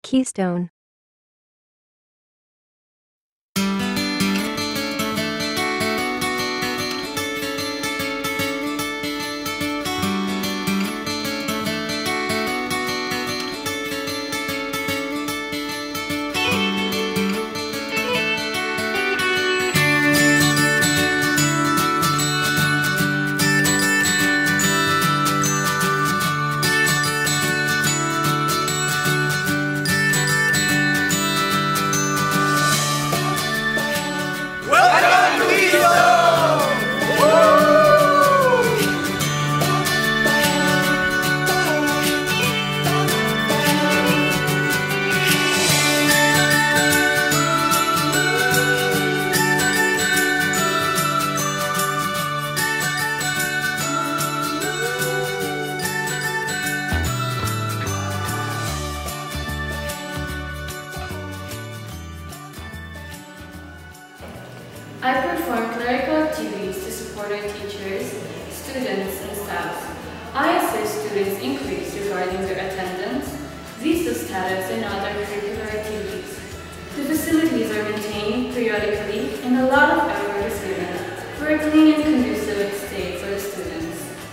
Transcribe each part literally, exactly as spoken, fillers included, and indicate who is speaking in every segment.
Speaker 1: Keystone.
Speaker 2: I perform clerical activities to support our teachers, students, and staff. I assist students increase regarding their attendance, visa status, and other curricular activities. The facilities are maintained periodically, and a lot of effort is given for a clean and conducive stay for the students.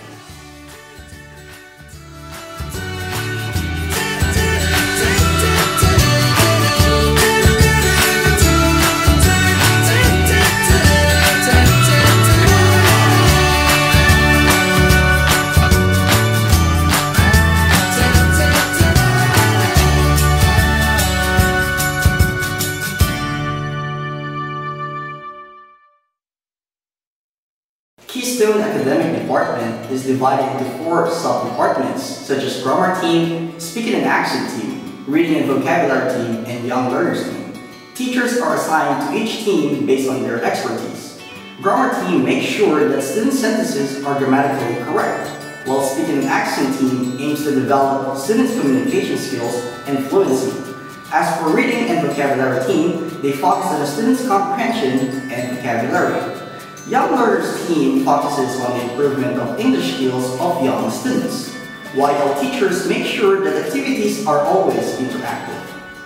Speaker 3: Keystone Academic Department is divided into four sub-departments such as Grammar Team, Speaking and Accent Team, Reading and Vocabulary Team, and Young Learners Team. Teachers are assigned to each team based on their expertise. Grammar Team makes sure that student sentences are grammatically correct, while Speaking and Accent Team aims to develop students' communication skills and fluency. As for Reading and Vocabulary Team, they focus on the students' comprehension and vocabulary. Young Learners Team focuses on the improvement of English skills of young students, while teachers make sure that activities are always interactive.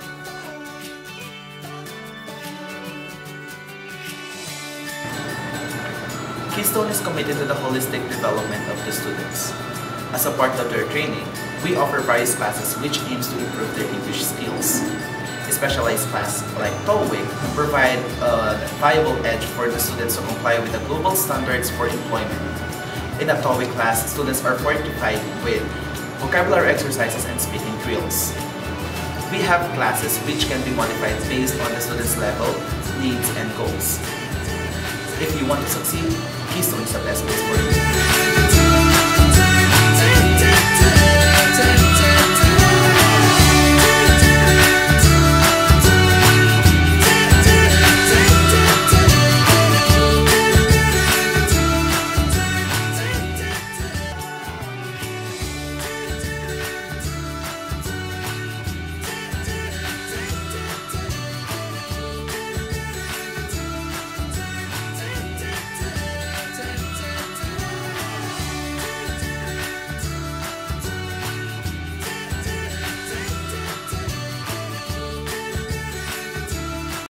Speaker 4: Keystone is committed to the holistic development of the students. As a part of their training, we offer various classes which aims to improve their English skills. Specialized classes like TOEIC provide a viable edge for the students to comply with the global standards for employment. In a TOEIC class, students are fortified with vocabulary exercises and speaking drills. We have classes which can be modified based on the students' level, needs, and goals. If you want to succeed, Keystone is the best place for you.